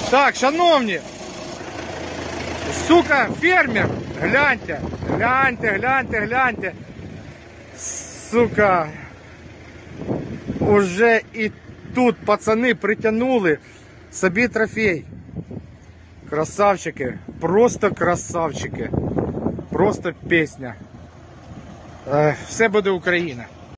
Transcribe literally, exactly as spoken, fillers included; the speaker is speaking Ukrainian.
Так, шановні, сука, фермер, гляньте, гляньте, гляньте, гляньте, сука, уже і тут пацани притягнули собі трофей. Красавчики, просто красавчики, просто пісня. Все буде Україна.